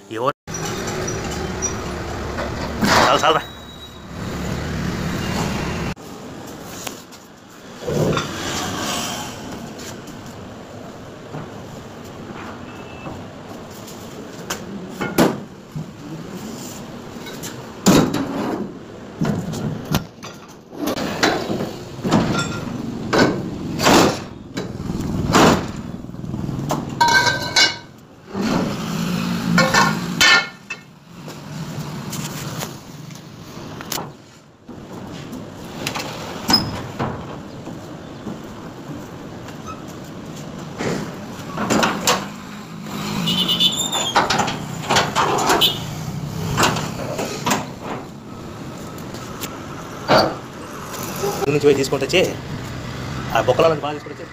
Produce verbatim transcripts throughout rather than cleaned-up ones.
ఎవరు చాలు చాలు నుంచి పోయి తీసుకుంటే వచ్చి ఆ బొక్కలను బాగా తీసుకుంటే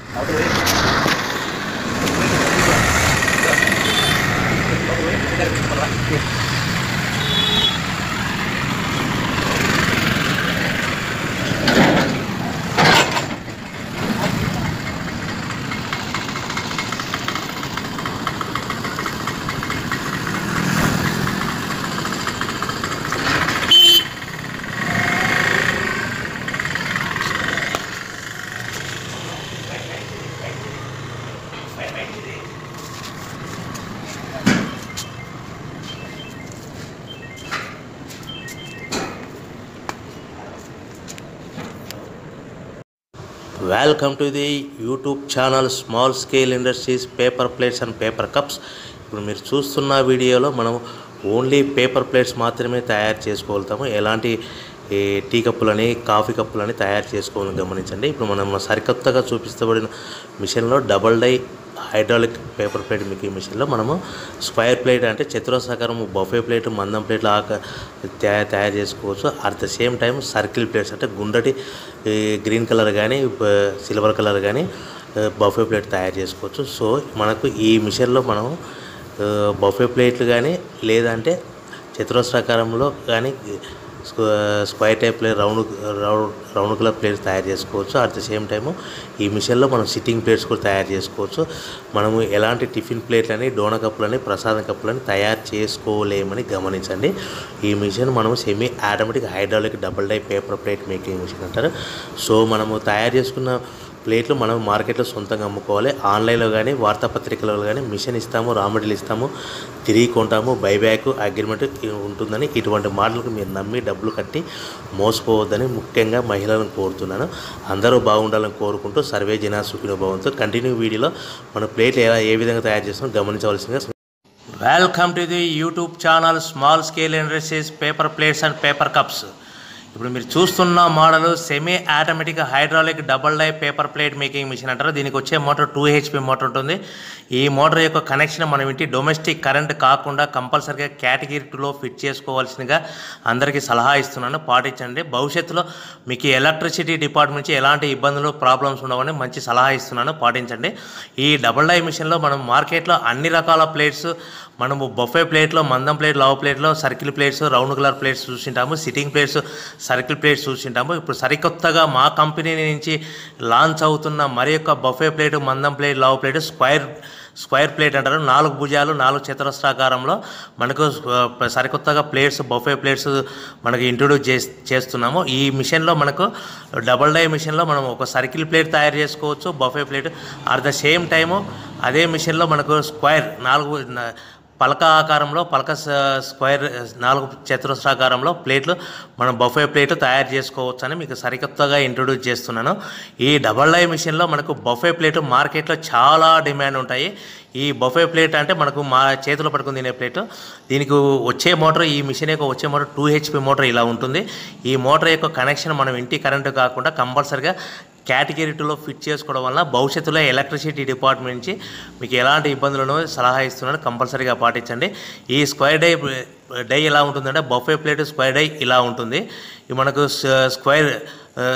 welcome to the YouTube channel small scale industries paper plates and paper cups. ఇప్పుడు మీరు చూస్తున్న వీడియోలో మనం ఓన్లీ పేపర్ ప్లేట్స్ మాత్రమే తయారు చేసుకోగలుగుతాము. ఎలాంటి టీ కప్పులని కాఫీ కప్పులని తయారు చేసుకోవాలని గమనించండి. ఇప్పుడు మనం సరికొత్తగా చూపిస్తబడిన మిషన్లో double die hydraulic paper plate మీకు ఈ మిషన్లో మనము స్క్వేర్ ప్లేట్ అంటే చతురస్రాకారం బఫే ప్లేట్ మందం ప్లేట్లు ఆక తయారు చేసుకోవచ్చు. At the same time circle plates అంటే గుండ్రటి గ్రీన్ కలర్ కానీ సిల్వర్ కలర్ కానీ బఫే ప్లేట్ తయారు చేసుకోవచ్చు. సో మనకు ఈ మిషన్లో మనం బఫే ప్లేట్లు కానీ లేదంటే చతురస్రాకారంలో కానీ square type plate round round round colour plates తయారు చేసుకోవచ్చు. అట్ ద సేమ్ టైము ఈ మిషన్లో మనం సిట్టింగ్ ప్లేట్స్ కూడా తయారు చేసుకోవచ్చు. మనము ఎలాంటి టిఫిన్ ప్లేట్లని డోనా కప్పులని ప్రసాదం కప్పులని తయారు చేసుకోలేమని గమనించండి. ఈ మిషన్ మనము semi automatic hydraulic double die paper plate making machine అంటారు. సో మనము తయారు చేసుకున్న ప్లేట్లు మనం మార్కెట్లో సొంతంగా అమ్ముకోవాలి. ఆన్లైన్లో కానీ వార్తాపత్రికలో కానీ మిషన్ ఇస్తాము, రా మెటీరియల్ ఇస్తాము, తిరిగి కొంటాము, బైబ్యాక్ అగ్రిమెంట్ ఉంటుందని ఇటువంటి మాటలకు మీరు నమ్మి డబ్బులు కట్టి మోసపోవద్దని ముఖ్యంగా మహిళలను కోరుతున్నాను. అందరూ బాగుండాలని కోరుకుంటూ సర్వే జనా సుఖినో భవంతు. కంటిన్యూ వీడియోలో మన ప్లేట్లు ఎలా ఏ విధంగా తయారు చేస్తామో గమనించవలసిందిగా. Welcome to the YouTube channel small scale industries paper plates and paper cups. ఇప్పుడు మీరు చూస్తున్న model semi automatic hydraulic double die paper plate making machine అంటారు. దీనికి వచ్చే మోటార్ టూ హెచ్పి మోటార్ ఉంటుంది. ఈ మోటార్ యొక్క కనెక్షన్ మనం ఇంటి డొమెస్టిక్ కరెంట్ కాకుండా కంపల్సరీగా కేటగిరీ టూలో ఫిట్ చేసుకోవాల్సిందిగా అందరికీ సలహా ఇస్తున్నాను, పాటించండి. భవిష్యత్తులో మీకు ఎలక్ట్రిసిటీ డిపార్ట్మెంట్ నుంచి ఎలాంటి ఇబ్బందులు ప్రాబ్లమ్స్ ఉండవని మంచి సలహా ఇస్తున్నాను, పాటించండి. ఈ డబల్ డై మిషన్లో మనం మార్కెట్లో అన్ని రకాల ప్లేట్స్ మనము బఫే ప్లేట్లో మందం ప్లేట్ లవ్ ప్లేట్లో circle plates round colour plates చూసింటాము, సిట్టింగ్ ప్లేట్స్ సర్కిల్ ప్లేట్స్ చూసింటాము. ఇప్పుడు సరికొత్తగా మా కంపెనీ నుంచి లాంచ్ అవుతున్న మరి యొక్క బఫే ప్లేట్ మందం plate love plate square square plate అంటారు. నాలుగు భుజాలు నాలుగు చతురస్రాకారంలో మనకు సరికొత్తగా ప్లేట్స్ బఫే ప్లేట్స్ మనకు ఇంట్రొడ్యూస్ చే చేస్తున్నాము. ఈ మిషన్లో మనకు డబల్ డై మిషన్లో మనం ఒక సర్కిల్ ప్లేట్ తయారు చేసుకోవచ్చు, buffet plate. At the same time అదే మిషన్లో మనకు స్క్వేర్ నాలుగు పలక ఆకారంలో పలక స్క్వేర్ నాలుగు చతురస్రాకారంలో ప్లేట్లు మనం బఫే ప్లేట్ తయారు చేసుకోవచ్చు అని మీకు సరికొత్తగా ఇంట్రొడ్యూస్ చేస్తున్నాను. ఈ డబల్ డై మిషన్లో మనకు బఫే ప్లేట్ మార్కెట్లో చాలా డిమాండ్ ఉంటాయి. ఈ బఫే ప్లేట్ అంటే మనకు మా చేతిలో పట్టుకుని తినే ప్లేట్. దీనికి వచ్చే మోటార్ ఈ మిషన్ యొక్క వచ్చే మోటార్ టూ హెచ్పి మోటార్ ఇలా ఉంటుంది. ఈ మోటార్ యొక్క కనెక్షన్ మనం ఇంటి కరెంటు కాకుండా కంపల్సరిగా కేటగిరీ టూలో ఫిట్ చేసుకోవడం వల్ల భవిష్యత్తులో ఎలక్ట్రిసిటీ డిపార్ట్మెంట్ నుంచి మీకు ఎలాంటి ఇబ్బందులను సలహా ఇస్తున్నాను, కంపల్సరీగా పాటించండి. ఈ స్క్వేర్ డై డై ఎలా ఉంటుందంటే బఫే ప్లేట్ స్క్వేర్ డై ఇలా ఉంటుంది. ఇది మనకు square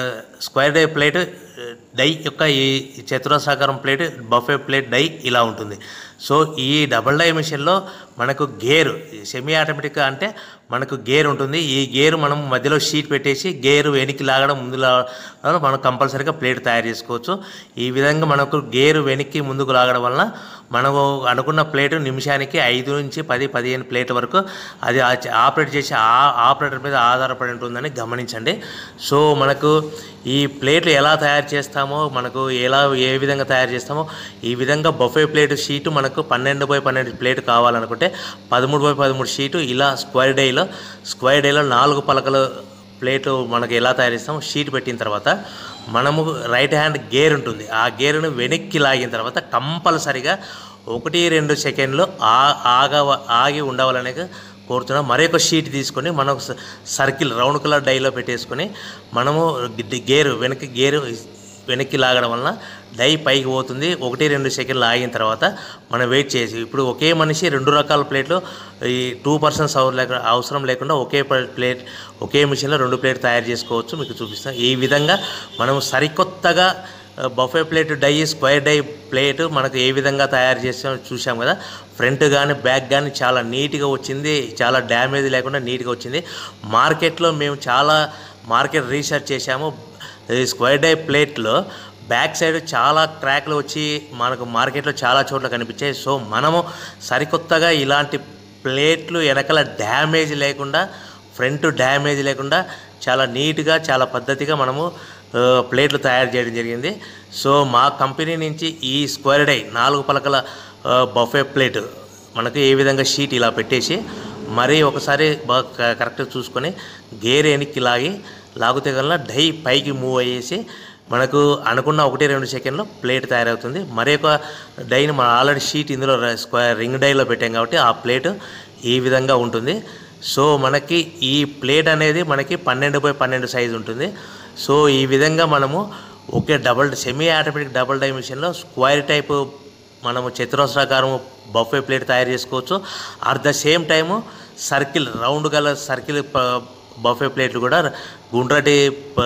square die plate die యొక్క ఈ చతురస్రాకారం ప్లేట్ బఫే ప్లేట్ డై ఇలా ఉంటుంది. సో ఈ డబుల్ డై మిషన్లో మనకు గేరు సెమీ ఆటోమేటిక్ అంటే మనకు గేర్ ఉంటుంది. ఈ గేరు మనం మధ్యలో షీట్ పెట్టేసి గేరు వెనక్కి లాగడం ముందు లాగడం మనం కంపల్సరీగా ప్లేట్ తయారు చేసుకోవచ్చు. ఈ విధంగా మనకు గేరు వెనక్కి ముందుకు లాగడం వలన మనము అనుకున్న ప్లేటు నిమిషానికి ఐదు నుంచి పది పదిహేను ప్లేట్ల వరకు అది ఆపరేట్ చేసి ఆ ఆపరేటర్ మీద ఆధారపడి ఉంటుందని గమనించండి. సో మనకు ఈ ప్లేట్లు ఎలా తయారు చేస్తామో మనకు ఎలా ఏ విధంగా తయారు చేస్తామో ఈ విధంగా బఫే ప్లేట్ షీటు మనకు పన్నెండు బై పన్నెండు ప్లేట్ కావాలనుకుంటే పదమూడు బై పదమూడు షీటు ఇలా స్క్వేర్ డైలో స్క్వేర్ డైలో నాలుగు పలకలు ప్లేటు మనకు ఎలా తయారు చేస్తామో షీట్ పెట్టిన తర్వాత మనము రైట్ హ్యాండ్ గేర్ ఉంటుంది. ఆ గేరును వెనక్కి లాగిన తర్వాత కంపల్సరిగా ఒకటి రెండు సెకండ్లు ఆ ఆగ ఆగి ఉండవాలనే కోరుతున్నాం. మరొక షీట్ తీసుకొని మనం సర్కిల్ రౌండ్ కలర్ డైలో పెట్టేసుకొని మనము గేరు వెనక్కి గేరు వెనక్కి లాగడం వలన డై పైకి పోతుంది. ఒకటి రెండు సెకండ్లు ఆగిన తర్వాత మనం వెయిట్ చేసి ఇప్పుడు ఒకే మనిషి రెండు రకాల ప్లేట్లు ఈ టూ పర్సన్స్ అవసరం లేకుండా ఒకే ప్లేట్ ఒకే మిషన్లో రెండు ప్లేట్ తయారు చేసుకోవచ్చు. మీకు చూపిస్తాను. ఈ విధంగా మనం సరికొత్తగా buffet plate die square die plate మనకు ఏ విధంగా తయారు చేసామో చూసాం కదా. ఫ్రంట్ కానీ బ్యాక్ కానీ చాలా నీట్గా వచ్చింది, చాలా డ్యామేజ్ లేకుండా నీట్గా వచ్చింది. మార్కెట్లో మేము చాలా మార్కెట్ రీసెర్చ్ చేసాము. స్క్వేర్ డై ప్లేట్లో బ్యాక్ సైడ్ చాలా క్రాక్లు వచ్చి మనకు మార్కెట్లో చాలా చోట్ల కనిపించాయి. సో మనము సరికొత్తగా ఇలాంటి ప్లేట్లు వెనకాల డ్యామేజ్ లేకుండా ఫ్రంట్ డ్యామేజ్ లేకుండా చాలా నీట్గా చాలా పద్ధతిగా మనము ప్లేట్లు తయారు చేయడం జరిగింది. సో మా కంపెనీ నుంచి ఈ స్క్వేర్ డై నాలుగు పలకల బఫే ప్లేట్ మనకు ఏ విధంగా షీట్ ఇలా పెట్టేసి మరీ ఒకసారి బాగా కరెక్ట్గా చూసుకొని గేర్ వెనక్కి లాగి లాగితే కల్లా డై పైకి మూవ్ అయ్యేసి మనకు అనుకున్న ఒకటి రెండు సెకండ్లో ప్లేట్ తయారవుతుంది. మరొక డైని మనం ఆల్రెడీ షీట్ ఇందులో స్క్వేర్ రింగ్ డైలో పెట్టాం కాబట్టి ఆ ప్లేట్ ఈ విధంగా ఉంటుంది. సో మనకి ఈ ప్లేట్ అనేది మనకి పన్నెండు బై పన్నెండు సైజు ఉంటుంది. సో ఈ విధంగా మనము ఒకే double semi automatic double die మిషన్లో స్క్వేర్ టైపు మనము చతురస్రాకారము బఫే ప్లేట్ తయారు చేసుకోవచ్చు. At the same time circle round గల సర్కిల్ బఫే ప్లేట్లు కూడా గుండ్రటి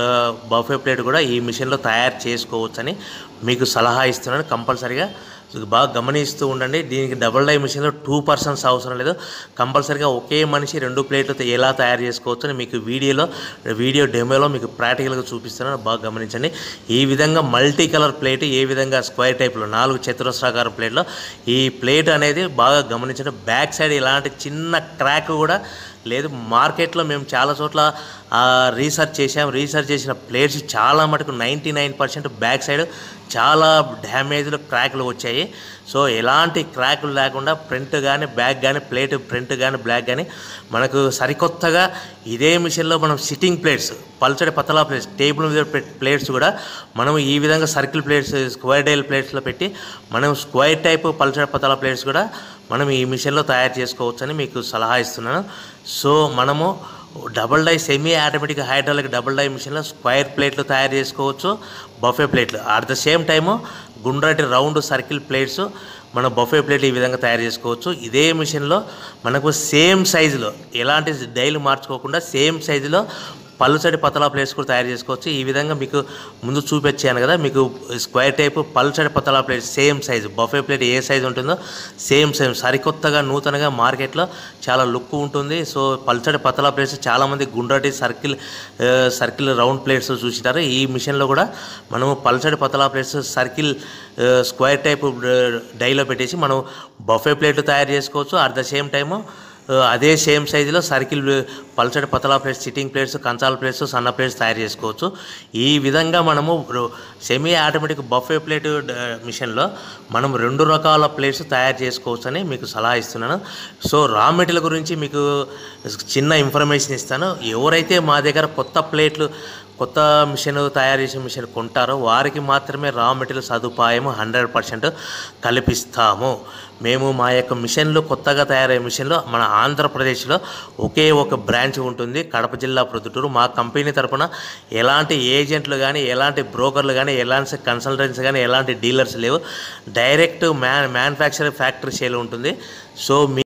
బఫే ప్లేట్ కూడా ఈ మిషన్లో తయారు చేసుకోవచ్చని మీకు సలహా ఇస్తున్నాను. కంపల్సరీగా బాగా గమనిస్తూ ఉండండి. దీనికి డబుల్ డై మిషన్లో టూ పర్సన్స్ అవసరం లేదు. కంపల్సరీగా ఒకే మనిషి రెండు ప్లేట్లు ఎలా తయారు చేసుకోవచ్చు అని మీకు వీడియోలో వీడియో డెమోలో మీకు ప్రాక్టికల్గా చూపిస్తున్నాను. బాగా గమనించండి. ఈ విధంగా మల్టీ కలర్ ప్లేట్ ఏ విధంగా స్క్వేర్ టైప్లో నాలుగు చతురస్రాకార ప్లేట్లో ఈ ప్లేట్ అనేది బాగా గమనించండి. బ్యాక్ సైడ్ ఇలాంటి చిన్న క్రాక్ కూడా లేదు. మార్కెట్లో మేము చాలా చోట్ల రీసెర్చ్ చేసాం. రీసెర్చ్ చేసిన ప్లేట్స్ చాలా మటుకు ninety nine percent back side చాలా డ్యామేజ్లు క్రాక్లు వచ్చాయి. సో ఎలాంటి క్రాక్లు లేకుండా ఫ్రంట్ కానీ బ్యాక్ కానీ ప్లేట్ ఫ్రంట్ కానీ బ్లాక్ కానీ మనకు సరికొత్తగా ఇదే మిషన్లో మనం సిట్టింగ్ ప్లేట్స్ పల్చడి పతలా ప్లేట్స్ టేబుల్ మీద ప్లేట్స్ కూడా మనం ఈ విధంగా సర్కిల్ ప్లేట్స్ స్క్వేర్ డైల్ ప్లేట్స్లో పెట్టి మనం స్క్వేర్ టైప్ పల్చడి పతలా ప్లేట్స్ కూడా మనం ఈ మిషన్లో తయారు చేసుకోవచ్చని మీకు సలహా ఇస్తున్నాను. సో మనము double die semi automatic hydraulic double die మిషన్లో స్క్వేర్ ప్లేట్లు తయారు చేసుకోవచ్చు, బఫే ప్లేట్లు. అట్ ద సేమ్ టైము గుండ్రటి రౌండ్ సర్కిల్ ప్లేట్స్ మన బఫే ప్లేట్ ఈ విధంగా తయారు చేసుకోవచ్చు. ఇదే మిషన్లో మనకు సేమ్ సైజులో ఎలాంటి డైలు మార్చుకోకుండా సేమ్ సైజులో పల్చడి పతలా ప్లేట్స్ కూడా తయారు చేసుకోవచ్చు. ఈ విధంగా మీకు ముందు చూపించాను కదా, మీకు స్క్వేర్ టైపు పల్చడి పతలా plate same size buffet plate ఏ సైజు ఉంటుందో సేమ్ సేమ్ సరికొత్తగా నూతనగా మార్కెట్లో చాలా లుక్ ఉంటుంది. సో పల్చడి పతలా ప్లేట్స్ చాలామంది గుండ్రటి సర్కిల్ సర్కిల్ రౌండ్ ప్లేట్స్ చూసినారు. ఈ మిషన్లో కూడా మనము పల్చడి పతలా ప్లేట్స్ సర్కిల్ స్క్వేర్ టైపు డైలో పెట్టేసి మనం బఫే ప్లేట్లు తయారు చేసుకోవచ్చు. అట్ ద సేమ్ టైము అదే సేమ్ సైజులో సర్కిల్ పల్చడి పతలా ప్లేట్స్ సిట్టింగ్ ప్లేట్స్ కంచాల ప్లేట్స్ సన్న ప్లేట్స్ తయారు చేసుకోవచ్చు. ఈ విధంగా మనము సెమీ ఆటోమేటిక్ బఫే ప్లేట్ మిషన్లో మనం రెండు రకాల ప్లేట్స్ తయారు చేసుకోవచ్చు అని మీకు సలహా ఇస్తున్నాను. సో రా మెటీరియల్ గురించి మీకు చిన్న ఇన్ఫర్మేషన్ ఇస్తాను. ఎవరైతే మా దగ్గర కొత్త ప్లేట్లు కొత్త మిషన్ తయారు చేసే మిషన్ కొంటారో వారికి మాత్రమే రా మెటీరియల్ సదుపాయము హండ్రెడ్ పర్సెంట్ కల్పిస్తాము. మేము మా యొక్క మిషన్లు కొత్తగా తయారయ్యే మిషన్లో మన ఆంధ్రప్రదేశ్లో ఒకే ఒక బ్రాంచ్ ఉంటుంది, కడప జిల్లా ప్రొద్దుటూరు. మా కంపెనీ తరఫున ఎలాంటి ఏజెంట్లు కానీ ఎలాంటి బ్రోకర్లు కానీ ఎలాంటి కన్సల్టెంట్స్ కానీ ఎలాంటి డీలర్స్ లేవు. Direct man manufacturing factory sale ఉంటుంది. సో మీ